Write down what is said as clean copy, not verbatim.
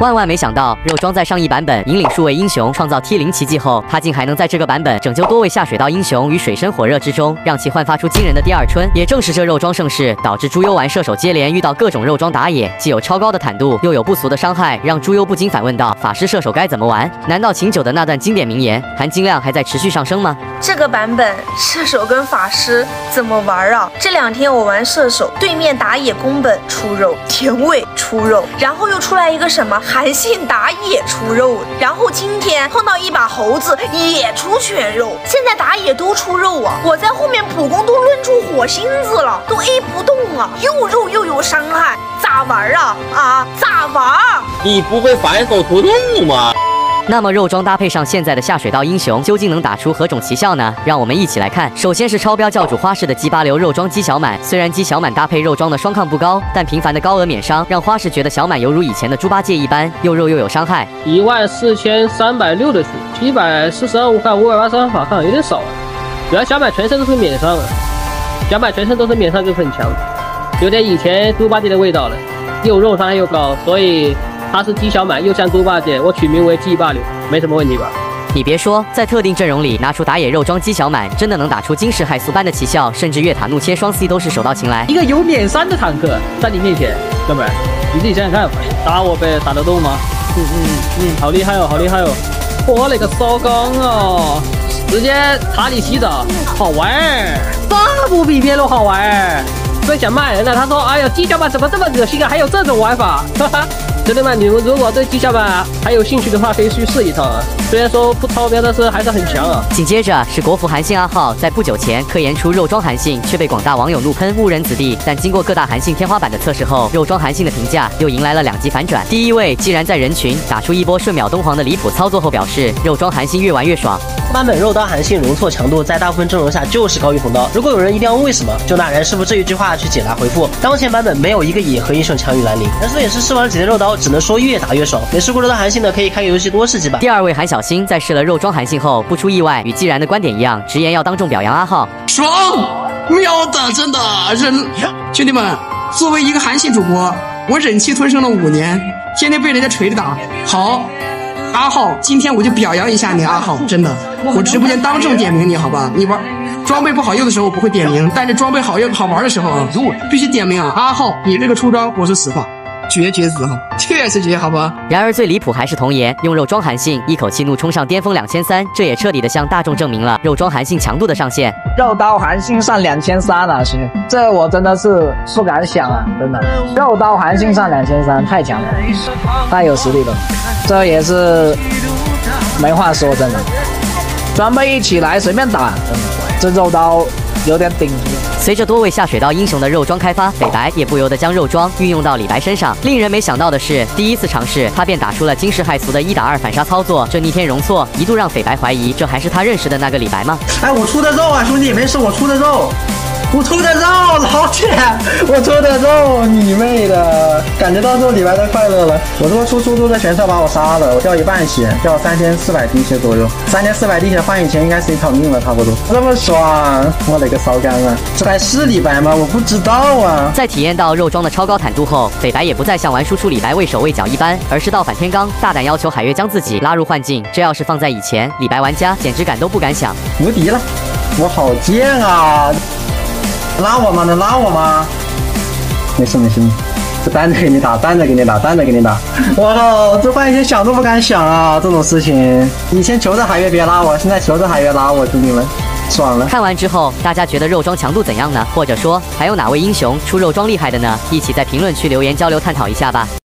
万万没想到，肉庄在上一版本引领数位英雄创造 T0奇迹后，他竟还能在这个版本拯救多位下水道英雄于水深火热之中，让其焕发出惊人的第二春。也正是这肉庄盛世，导致猪优玩射手接连遇到各种肉庄打野，既有超高的坦度，又有不俗的伤害，让猪优不禁反问道：法师射手该怎么玩？难道秦九的那段经典名言含金量还在持续上升吗？ 这个版本射手跟法师怎么玩啊？这2天我玩射手，对面打野宫本出肉，田尾出肉，然后又出来一个什么韩信打野出肉，然后今天碰到一把猴子也出全肉，现在打野都出肉啊！我在后面普攻都抡出火星子了，都 A 不动啊，又肉又有伤害，咋玩啊？咋玩？ 你不会反手屠戮吗？ 那么肉庄搭配上现在的下水道英雄，究竟能打出何种奇效呢？让我们一起来看。首先是超标教主花式的鸡巴流肉庄鸡小满，虽然鸡小满搭配肉庄的双抗不高，但频繁的高额免伤，让花式觉得小满犹如以前的猪八戒一般，又肉又有伤害。 14360的血，742看583法抗有点少啊。主要小满全身都是免伤啊，小满全身都是免伤就很强，有点以前猪八戒的味道了，又肉伤害又高，所以。他是鸡小满，又像猪八戒，我取名为鸡八流，没什么问题吧？ 你别说，在特定阵容里拿出打野肉庄鸡小满，真的能打出惊世骇俗般的奇效，甚至越塔怒切双 C 都是手到擒来。 一个有免伤的坦克在你面前，哥们儿，你自己想想看，打我呗，打得动吗？好厉害哦，好厉害哦！我勒个骚刚哦，直接塔里洗澡，好玩儿，这不比边路好玩儿？分享骂人了，他说：“哎呀，鸡小满怎么这么恶心啊？还有这种玩法，哈哈。”兄弟们，你们如果对鸡小满还有兴趣的话，可以去试一套啊。虽然说不超标，但是还是很强啊。 紧接着是国服韩信阿浩，在不久前科研出肉庄韩信，却被广大网友怒喷误人子弟。但经过各大韩信天花板的测试后，肉庄韩信的评价又迎来了2极反转。第一位既然在人群打出一波瞬秒东皇的离谱操作后，表示肉庄韩信越玩越爽。 版本肉刀韩信容错强度在大部分阵容下就是高于红刀。如果有人一定要问为什么，就拿燃师傅这一句话去解答回复。当前版本没有一个野和英雄强于兰陵，燃师傅也是试玩了几天肉刀，只能说越打越爽。没试过肉刀韩信的可以开个游戏多试几把。 第2位韩小星在试了肉庄韩信后，不出意外，与既然的观点一样，直言要当众表扬阿浩。 爽，喵的，真的忍。兄弟们，作为一个韩信主播，我忍气吞声了5年，天天被人家锤着打。好。阿浩，今天我就表扬一下你，阿浩，真的，我直播间当众点名你，好吧？你玩装备不好用的时候我不会点名，但是装备好用好玩的时候啊，必须点名啊！阿浩，你这个出招我说实话，绝子哈，确实绝，好吧？ 然而最离谱还是童爷用肉庄韩信一口气怒冲上巅峰2300，这也彻底的向大众证明了肉庄韩信强度的上限。 肉刀韩信上2300啊，兄弟，这我真的是不敢想啊，真的，肉刀韩信上2300太强了，太有实力了，这也是没话说，真的，装备一起来随便打，真的，这肉刀有点顶级。 随着多位下水道英雄的肉庄开发，匪白也不由得将肉庄运用到李白身上。令人没想到的是，第一次尝试他便打出了惊世骇俗的1打2反杀操作，这逆天容错一度让匪白怀疑这还是他认识的那个李白吗？ 哎，我出的肉啊，兄弟，没事，我出的肉。我出的肉，老铁，我出的肉，你妹的！感觉到这李白的快乐了。我这么出的玄策把我杀了，我掉1半血，掉3400滴血左右，3400滴血换以前应该是1条命了，差不多。这么爽，我勒个骚干啊！这还是李白吗？我不知道啊。 在体验到肉庄的超高坦度后，匪白也不再像玩输出李白畏手畏脚一般，而是倒反天罡，大胆要求海月将自己拉入幻境。这要是放在以前，李白玩家简直敢都不敢想。 无敌了，我好贱啊！拉我吗？能拉我吗？没事，这单着给你打，单着给你打。我靠，这换以前想都不敢想啊！这种事情，以前求着海月别拉我，现在求着海月拉我，兄弟们，爽了。 看完之后，大家觉得肉庄强度怎样呢？或者说，还有哪位英雄出肉庄厉害的呢？一起在评论区留言交流探讨一下吧。